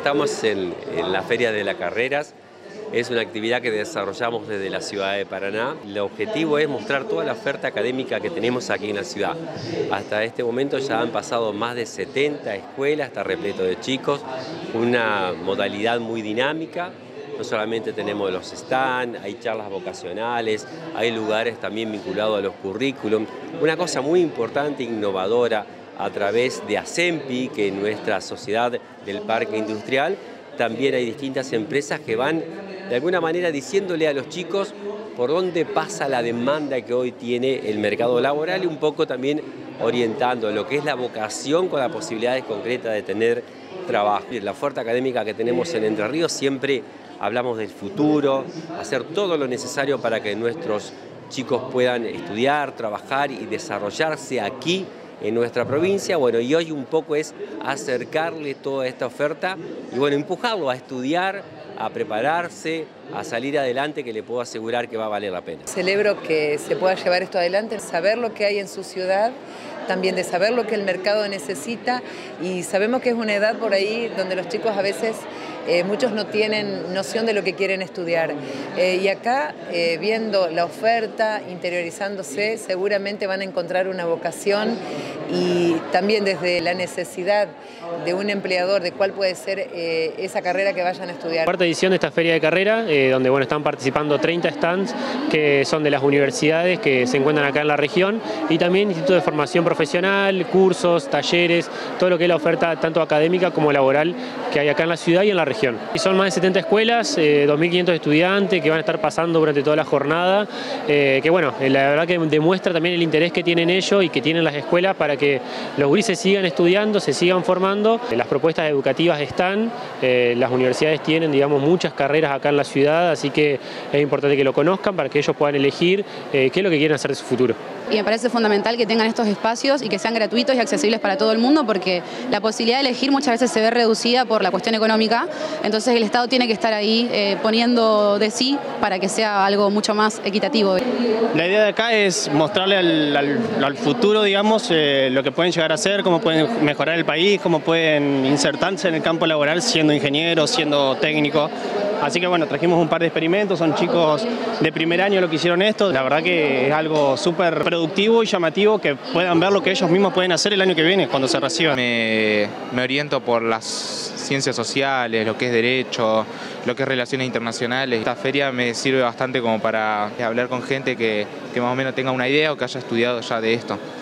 Estamos en la Feria de las Carreras. Es una actividad que desarrollamos desde la ciudad de Paraná. El objetivo es mostrar toda la oferta académica que tenemos aquí en la ciudad. Hasta este momento ya han pasado más de 70 escuelas, está repleto de chicos, una modalidad muy dinámica. No solamente tenemos los stands, hay charlas vocacionales, hay lugares también vinculados a los currículum. Una cosa muy importante, innovadora, a través de ASEMPI, que en nuestra sociedad del parque industrial también hay distintas empresas que van de alguna manera diciéndole a los chicos por dónde pasa la demanda que hoy tiene el mercado laboral y un poco también orientando lo que es la vocación con las posibilidades concretas de tener trabajo. La oferta académica que tenemos en Entre Ríos siempre hablamos del futuro, hacer todo lo necesario para que nuestros chicos puedan estudiar, trabajar y desarrollarse aquí en nuestra provincia. Bueno, y hoy un poco es acercarle toda esta oferta y bueno, empujarlo a estudiar, a prepararse, a salir adelante, que le puedo asegurar que va a valer la pena. Celebro que se pueda llevar esto adelante, saber lo que hay en su ciudad, también de saber lo que el mercado necesita, y sabemos que es una edad por ahí donde los chicos a veces muchos no tienen noción de lo que quieren estudiar. Y acá, viendo la oferta, interiorizándose, seguramente van a encontrar una vocación y también desde la necesidad de un empleador de cuál puede ser esa carrera que vayan a estudiar. Cuarta edición de esta feria de carrera, donde bueno, están participando 30 stands que son de las universidades que se encuentran acá en la región y también institutos de formación profesional, cursos, talleres, todo lo que es la oferta tanto académica como laboral que hay acá en la ciudad y en la región. Y son más de 70 escuelas, 2.500 estudiantes que van a estar pasando durante toda la jornada, que bueno, la verdad que demuestra también el interés que tienen ellos y que tienen las escuelas para que los gurises sigan estudiando, se sigan formando. Las propuestas educativas están, las universidades tienen, digamos, muchas carreras acá en la ciudad, así que es importante que lo conozcan para que ellos puedan elegir qué es lo que quieren hacer de su futuro. Y me parece fundamental que tengan estos espacios y que sean gratuitos y accesibles para todo el mundo, porque la posibilidad de elegir muchas veces se ve reducida por la cuestión económica, entonces el Estado tiene que estar ahí poniendo de sí para que sea algo mucho más equitativo. La idea de acá es mostrarle al futuro, digamos, lo que pueden llegar a hacer, cómo pueden mejorar el país, cómo pueden insertarse en el campo laboral siendo ingenieros, siendo técnicos. Así que bueno, trajimos un par de experimentos, son chicos de primer año lo que hicieron esto. La verdad que es algo súper productivo y llamativo que puedan ver lo que ellos mismos pueden hacer el año que viene cuando se reciban. Me oriento por las ciencias sociales, lo que es derecho, lo que es relaciones internacionales. Esta feria me sirve bastante como para hablar con gente que más o menos tenga una idea o que haya estudiado ya de esto.